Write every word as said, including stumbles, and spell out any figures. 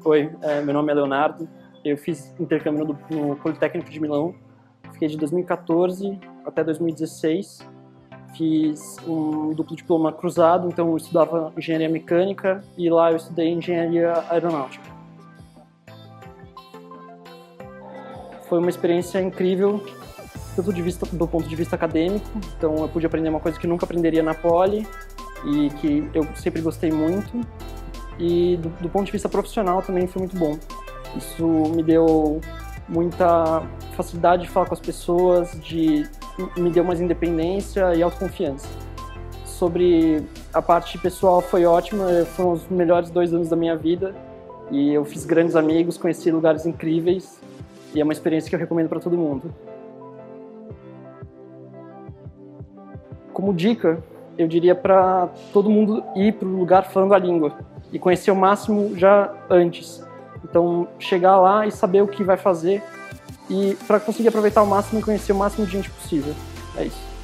Oi, é, meu nome é Leonardo, eu fiz intercâmbio no, no Politécnico de Milão, fiquei de dois mil e quatorze até dois mil e dezesseis, fiz um duplo diploma cruzado, então eu estudava engenharia mecânica e lá eu estudei engenharia aeronáutica. Foi uma experiência incrível, tanto de vista, do ponto de vista acadêmico, então eu pude aprender uma coisa que nunca aprenderia na Poli e que eu sempre gostei muito. E do, do ponto de vista profissional também foi muito bom. Isso me deu muita facilidade de falar com as pessoas, de, me deu mais independência e autoconfiança. Sobre a parte pessoal foi ótima, foram os melhores dois anos da minha vida e eu fiz grandes amigos, conheci lugares incríveis e é uma experiência que eu recomendo para todo mundo. Como dica, eu diria para todo mundo ir para o lugar falando a língua e conhecer o máximo já antes. Então, chegar lá e saber o que vai fazer e para conseguir aproveitar o máximo e conhecer o máximo de gente possível. É isso.